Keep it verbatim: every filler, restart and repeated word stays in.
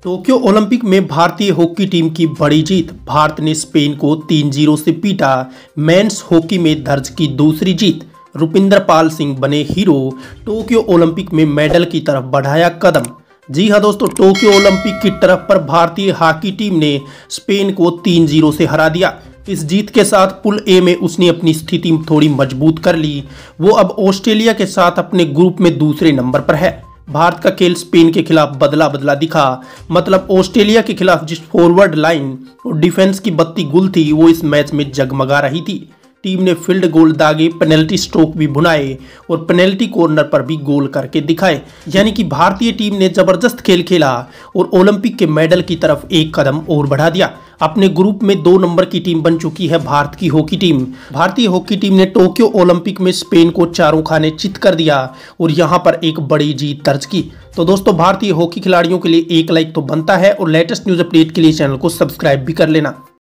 Tokyo Olympic में भारतीय hockey team की बड़ी जीत। भारत ने स्पेन को तीन जीरो से पीटा। मेंस हॉकी में दर्ज की दूसरी जीत। रुपिंदर पाल सिंह बने हीरो। टोक्यो ओलंपिक में मेडल की तरफ बढ़ाया कदम। जी हां दोस्तों, टोक्यो ओलंपिक की तरफ पर भारतीय हॉकी टीम ने स्पेन को तीन जीरो से हरा दिया। इस जीत के साथ पुल ए में उसने अपनी स्थिति थोड़ी मजबूत कर ली। वो अब ऑस्ट्रेलिया के साथ अपने ग्रुप में दूसरे नंबर पर है। भारत का खेल स्पेन के खिलाफ बदला बदला दिखा। मतलब ऑस्ट्रेलिया के खिलाफ जिस फॉरवर्ड लाइन और डिफेंस की बत्ती गुल थी वो इस मैच में जगमगा रही थी। टीम ने फील्ड गोल दागे, पेनल्टी स्ट्रोक भी भुनाए और पेनल्टी कॉर्नर पर भी गोल करके दिखाए। यानी कि भारतीय टीम ने जबरदस्त खेल खेला और ओलंपिक के मेडल की तरफ एक कदम और बढ़ा दिया। अपने ग्रुप में दो नंबर की टीम बन चुकी है भारत की हॉकी टीम। भारतीय हॉकी टीम ने टोक्यो ओलंपिक में स्पेन को चारों खाने चित कर दिया और यहां पर एक बड़ी जीत दर्ज की। तो दोस्तों, भारतीय हॉकी खिलाड़ियों के लिए एक लाइक तो बनता है और लेटेस्ट न्यूज अपडेट के लिए चैनल को सब्सक्राइब भी कर लेना।